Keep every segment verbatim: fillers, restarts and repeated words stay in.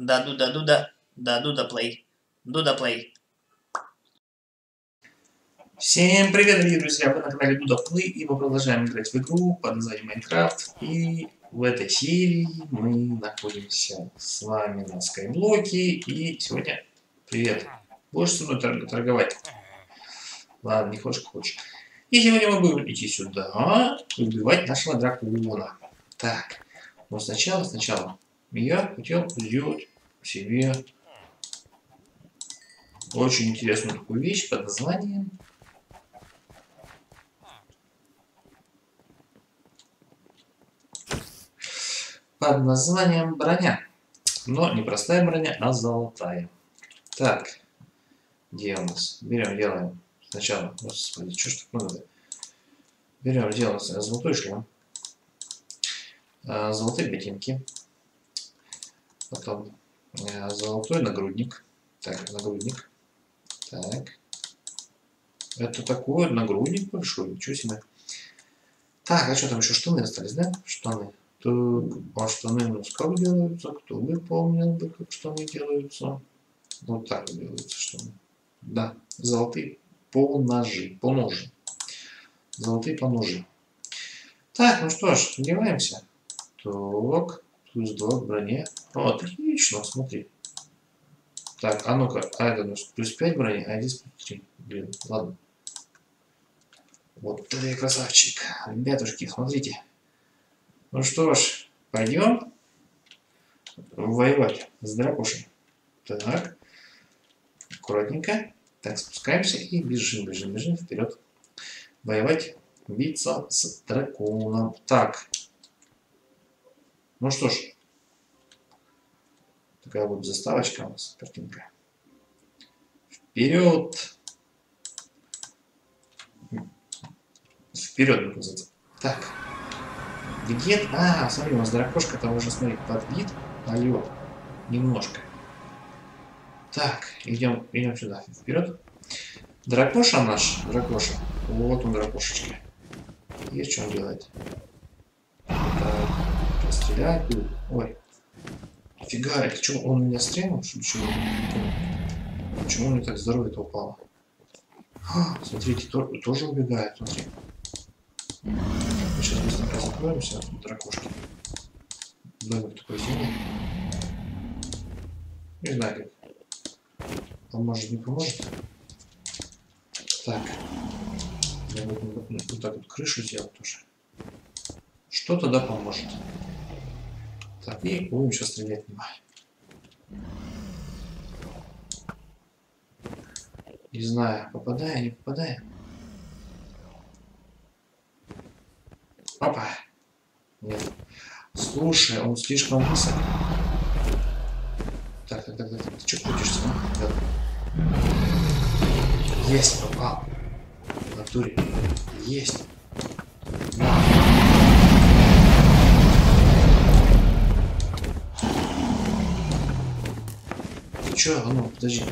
Да, дуда, дуда, да, дуда, плей. Дуда, плей. Всем привет, дорогие друзья! Вы на канале Дуда Плей, и мы продолжаем играть в игру под названием Майнкрафт. И в этой серии мы находимся с вами на Скайблоке. И сегодня... Привет! Будешь со мной торг торговать? Ладно, не хочешь, хочешь. И сегодня мы будем идти сюда и убивать нашего дракона. Так, но сначала, сначала я хотел сделать себе очень интересную такую вещь под названием... под названием броня. Но не простая броня, а золотая. Так, где у нас? Берем, делаем сначала. Господи, что ж так много-то? Берем, делаем золотой шлем. Золотые ботинки. Потом золотой нагрудник. Так, нагрудник. Так. Это такой нагрудник большой. Ничего себе. Так, а что там еще? Штаны остались, да? Штаны. А штаны у нас как делаются? Кто выполнил бы, как штаны делаются? Вот так делаются штаны. Да, золотые поножи. Поножи. Золотые поножи. Так, ну что ж, одеваемся. Так, плюс два к броне. О, отлично, смотри. Так, а ну-ка, а это у нас плюс пять брони, а здесь плюс три. Блин, ладно. Вот ты красавчик. Ребятушки, смотрите. Ну что ж, пойдем воевать с дракошей. Так, аккуратненько. Так, спускаемся и бежим, бежим, бежим вперед. Воевать, биться с драконом. Так. Ну что ж. Такая вот заставочка у нас, картинка. Вперед. Вперед, называется. Так. Где? А, смотри, у нас дракошка там уже, смотри, подбит. Алло. Немножко. Так, идем, идем сюда. Вперед. Дракоша наш, дракоша. Вот он, дракошечка. Есть что он делает. Так, постреляет. Ой. Фига, это что, он меня стрельнул? Почему? Почему у меня так здоровье-то упало? А, смотрите, то, тоже убегает, смотри. Мы сейчас быстренько закроемся от дракошки. Домик такой сильный. Не знаю как. Поможет, не поможет. Так. Я вот, вот, вот так вот крышу сделать тоже. Что тогда поможет? Так, и будем сейчас стрелять мимо. Не знаю, попадаю, не попадаю. Опа. Нет. Слушай, он слишком высок. Так, так, так, так. Ты что крутишься? Да. Есть, попал. В натуре. Есть. Да. Ты чё? А ну, подожди.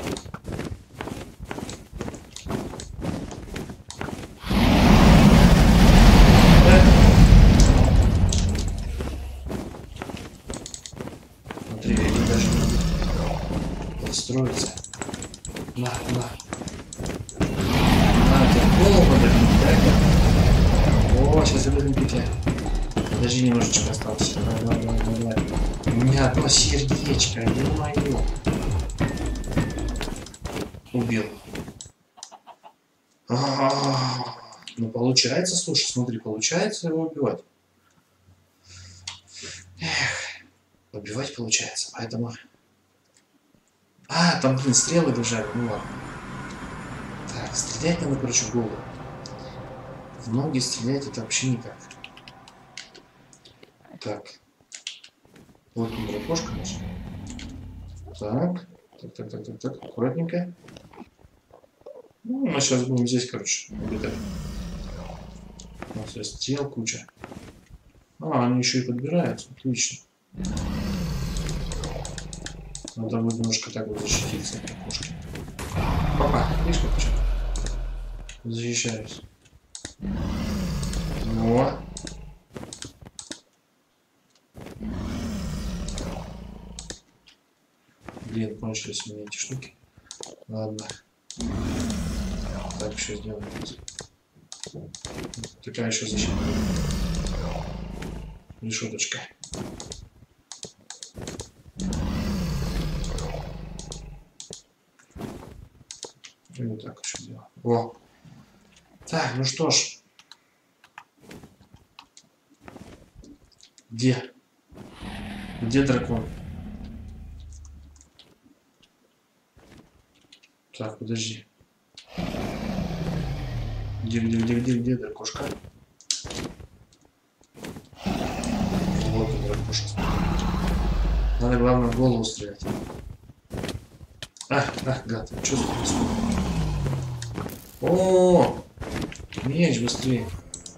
Смотри, они даже подстроиться. На, на. На, ты голову подожди, да? О, сейчас я буду петля. Подожди, немножечко остался. Давай, давай, давай, давай. У меня одно сердечко, ё-моё. Убил. А-а-а. Ну получается, слушай, смотри, получается его убивать. Эх, убивать получается, поэтому... А, там, блин, стрелы лежали, ну ладно. Так, стрелять надо, короче, в голову. В ноги стрелять это вообще никак. Так. Вот он, дракошка наша. Так. Так, так, так, так, так, аккуратненько. Ну, мы сейчас будем здесь, короче, убегать. У нас здесь тел куча. А, они еще и подбираются. Отлично. Надо будет немножко так вот защититься от дракошки. Папа, видишь, как что? Защищаюсь. Во. Блин, кончились у меня эти штуки. Ладно. Так, еще сделаем. Такая еще защита. Решеточка. И вот так еще сделаем. О! Так, ну что ж. Где? Где дракон? Так, подожди. Где, где, где, где, где дракошка? Вот он, дракоша. Надо, главное, в голову стрелять. А, а, гад, что за происходит? О, меч быстрее.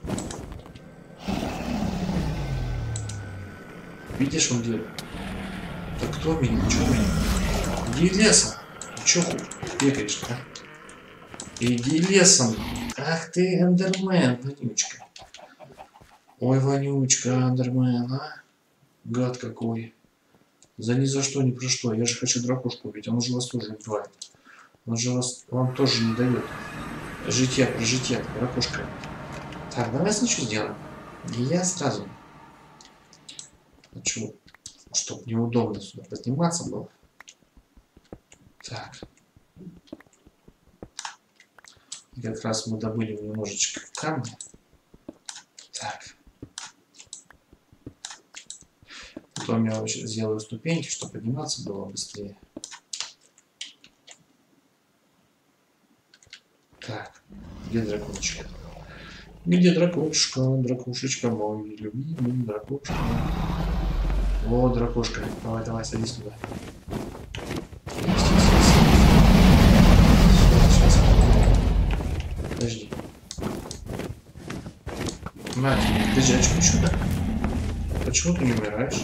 Видишь, он делает? Да кто меня? Чё меня? Иди лесом. Ты чё бегаешь, а? Иди лесом. Ах ты, эндермен, вонючка. Ой, вонючка, эндермен, а? Гад какой. За ни за что, ни про что. Я же хочу дракошку убить. Он же вас тоже убивает. Он же вас... Он тоже не дает. Житья, про житья, дракошка. Так, давай знаешь, что сделаем? И я сразу хочу, чтобы неудобно сюда подниматься было. Так. И как раз мы добыли немножечко камня. Так. Потом я сделаю ступеньки, чтобы подниматься было быстрее. Так. Где дракончик? Где дракошка? Дракошечка мой любимый дракошка. О, дракошка. Давай, давай, садись туда. Подожди. Мать, подожди, а почему так? Почему ты не умираешь?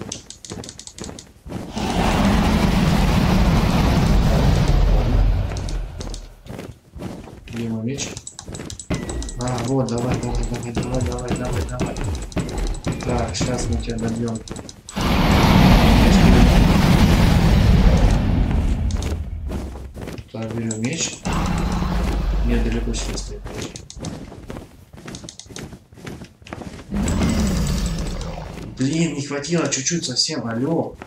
Где мой меч? А, вот, давай, давай, давай, давай, давай, давай, давай. Так, сейчас мы тебя добьем. Так, берем меч. Мне далеко сюда стоит. Блин, не хватило чуть-чуть совсем, алло.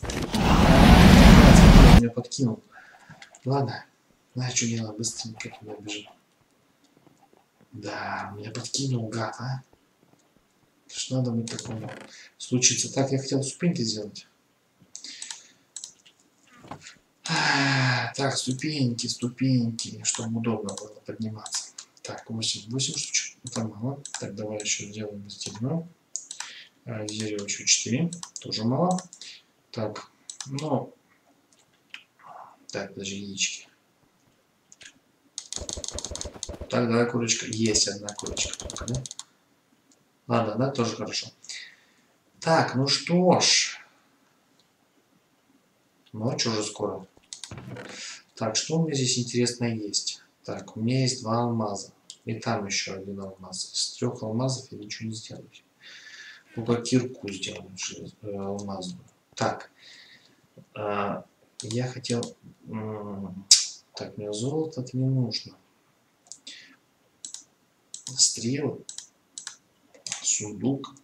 Меня подкинул. Ладно, знаешь, что делать, быстренько туда бежим. Да, меня подкинул, гад, а. Что надо мне такому случиться? Так, я хотел ступеньки сделать. А, так, ступеньки, ступеньки, чтобы удобно было подниматься. Так, восемь, восемь штучек. Это мало. Так, давай еще сделаем стену. А, дерево еще четыре. Тоже мало. Так, ну. Так, подожди, яички. Так, давай курочка. Есть одна курочка только, да? Ладно, да, тоже хорошо. Так, ну что ж. Ночь уже скоро. Так, что у меня здесь интересно есть? Так, у меня есть два алмаза. И там еще один алмаз. Из трех алмазов я ничего не сделаю. Ну-ка, кирку сделаем алмазную. Так. А, я хотел... Так, мне золото-то не нужно. Стрелы. Сундук.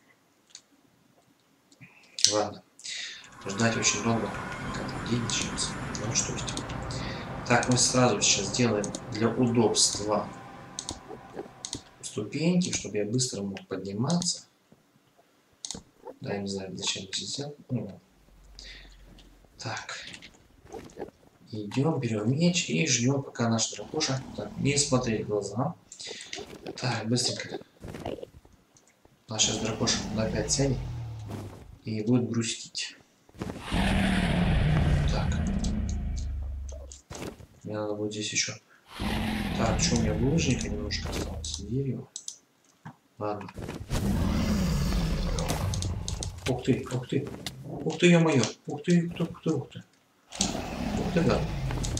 Ладно. Ждать очень долго, как день начнется. Ну что есть. Так, мы сразу сейчас делаем для удобства ступеньки, чтобы я быстро мог подниматься. Да, я не знаю, зачем я сделал. Ну, так. Идем, берем меч и ждем, пока наш дракоша. Так, не смотри в глаза. Так, быстренько. Наш сейчас дракоша опять сядет и будет грустить. Так. Мне надо будет здесь еще. Так, что у меня булыжника немножко осталось? Дерево. Ладно. Ух ты, ух ты. Ух ты, ё-моё. Ух ты, ух ты, ух ты, ух ты. Ух ты, да.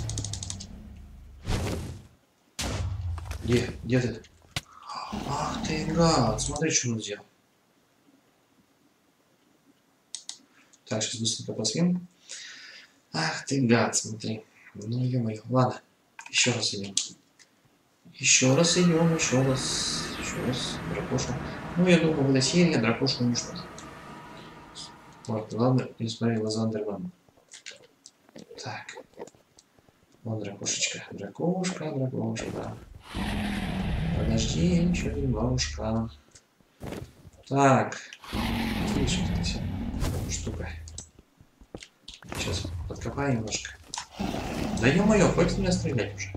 Где? Где ты? Ах ты, гад. Смотри, что он сделал. Так, сейчас быстренько посвим. Ах ты гад, смотри. Ну, ё-моё. Ладно, еще раз идем. Еще раз идем, еще раз. Еще раз. Дракошу. Ну, я думаю, в этой серии дракошу уничтожу. Вот, ладно, и смотри, Лазандерман. Так. Вон дракошечка. Дракошка, дракошка. Подожди, еще немножко. Так. Видишь, вот эта вся штука. Сейчас подкопаю немножко. Да ё-моё, хватит меня стрелять уже.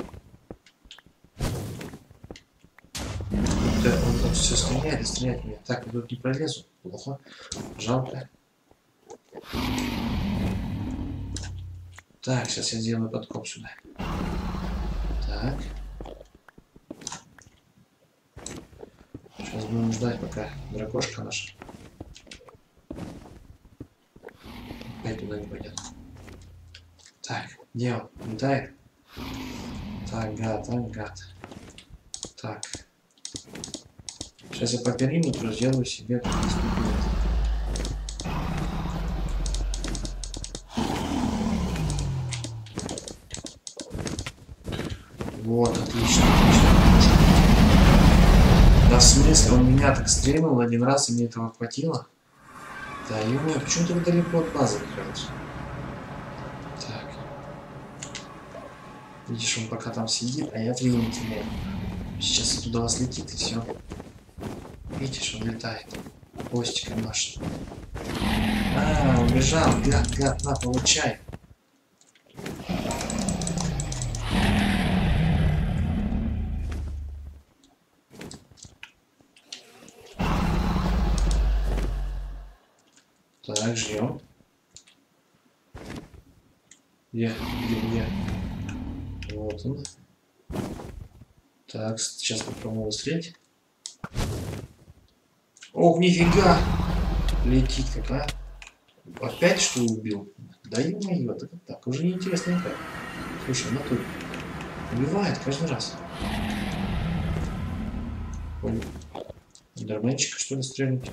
Да, он тут все стреляет и стреляет в меня. Так, я тут не пролезу. Плохо. Жалко. Так, сейчас я сделаю подкоп сюда. Так. Сейчас будем ждать, пока дракошка наша опять туда не пойдет. Так, где он? Летает? Так, гад, так, гад. Так. Сейчас я по периметру сделаю себе ступень. Вот, отлично, отлично. Да в смысле, он меня так стрельнул один раз, и мне этого хватило? Да, ё-моё, почему ты далеко от базы нахожишься? Так. Видишь, он пока там сидит, а я времени теряю. Сейчас оттуда вас летит и все. Видишь, он летает. Хвостиком машет. А, убежал. Гад, гад, на, получай. Так, ждем. Где, где, где? Вот он. Так, сейчас попробуем выстрелить. Ох, нифига! Летит какая. Опять что убил? Да ё-моё, так, так уже неинтересно как. Слушай, она тут убивает каждый раз. Понял. Эндерменчика что ли стрельнуть?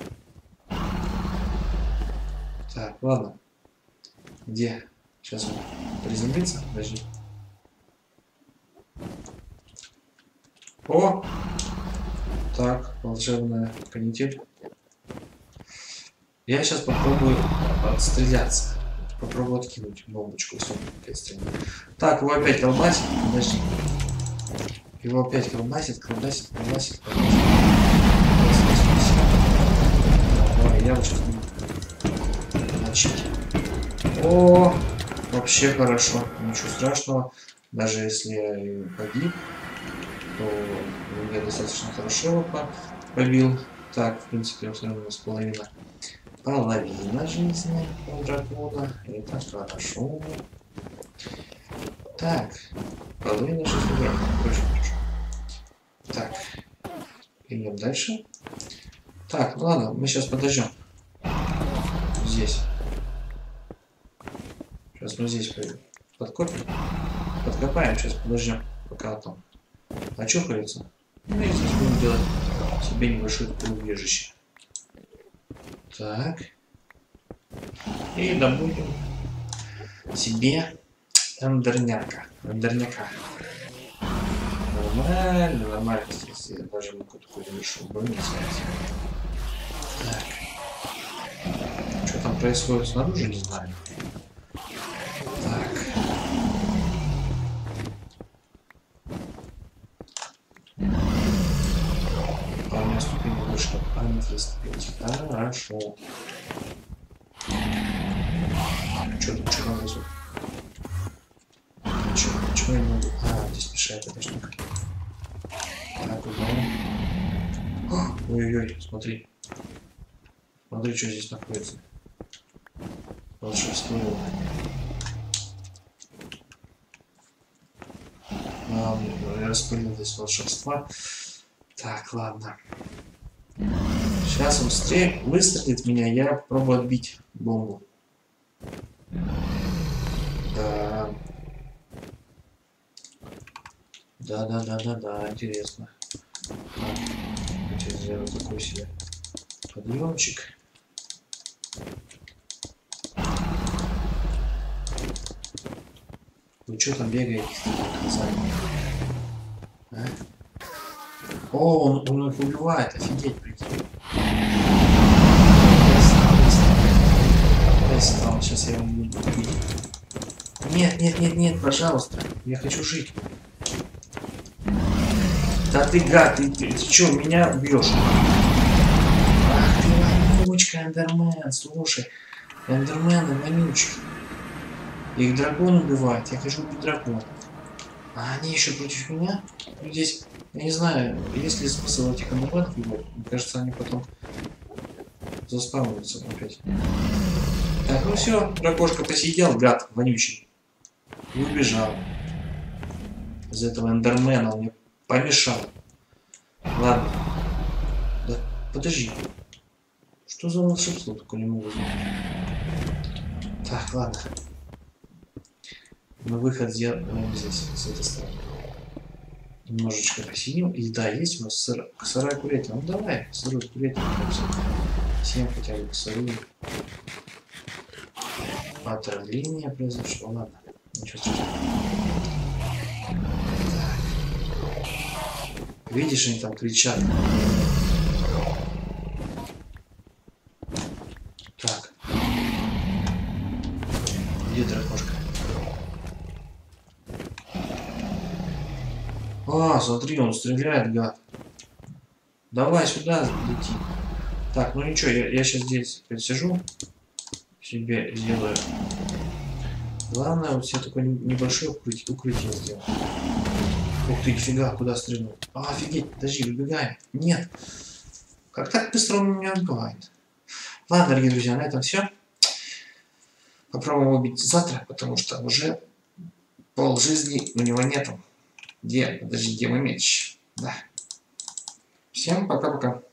Так, ладно. Где? Сейчас он приземлится. Подожди. О! Так, волшебная канитель. Я сейчас попробую отстреляться. Попробую откинуть бомбочку, если он опять стрельнет. Так, его опять колбасит. Подожди. Его опять колбасит, колбасит, колбасит, колбасит. Давай, я вот сейчас буду начать. О, вообще хорошо. Ничего страшного. Даже если я погиб, то я достаточно хорошо его побил. Так, в принципе, все равно с половина. Половина жизни у дракона. Это хорошо. Так, половина жизни. Очень хорошо. Так, идем дальше. Так, ладно, мы сейчас подождем. Здесь. Сейчас мы здесь подкопим. Подкопаем, сейчас подождем, пока там очухается. Ну и здесь будем делать себе небольшое убежище. Так. И добудем себе эндерняка. Эндерняка. Нормально, нормально. Если я даже могу такой небольшой броню снять. Так. Что там происходит снаружи, не знаю. Так. А у меня ступень выше. Аметист. Хорошо. Что тут, что надо звук? Ничего, ничего я не могу. А, здесь мешает эта штука. Так, убираем. Ой-ой-ой, смотри. Смотри, что здесь находится. Волшебство. А, я распылил здесь волшебства. Так, ладно. Сейчас он стрель, выстрелит в меня, я попробую отбить бомбу. Да. Да, да, да, да, да, интересно. Так, хочу сделать такой себе подъемчик. Вы что там бегаете? А? О, он, он их убивает, офигеть, прикинь. Достал, сейчас я его буду убить. Нет, нет, нет, нет, пожалуйста. Я хочу жить. Да ты гад, ты, ты, ты что, меня убьешь? Ах ты вонючка, эндермен, слушай. Эндермены вонючки. Их дракон убивает, я хочу убить дракона. А они еще против меня? Ну, здесь, я не знаю, есть ли смысл этих эндерменов убивать? Мне кажется, они потом заспавнятся опять. Так, ну все, дракошка посидел, гад вонючий. И убежал. Из этого эндермена он мне помешал. Ладно. Да, подожди. Что за волшебство такое, не могу знать. Так, ладно. Мы выход сделаем здесь, с этой стороны. Немножечко посидим. И да, есть у нас сыр, сырая курятина. Ну давай, сырую курятину. Всем хотя бы сырую. Отравление произошло. Ладно, ничего страшного. Видишь, они там кричат. Так. Где дракошка? А, смотри, он стреляет, гад. Давай сюда лети. Так, ну ничего, я, я сейчас здесь сижу. Себе сделаю. Главное, вот себе такое небольшое укрытие, укрытие сделать. Ух ты, нифига, куда стрельнул? А, офигеть, подожди, выбегаем. Нет. Как так быстро он меня убивает? Ладно, дорогие друзья, на этом все. Попробуем убить завтра, потому что уже пол жизни у него нету. Где? Подожди, где мой меч? Да. Всем пока-пока.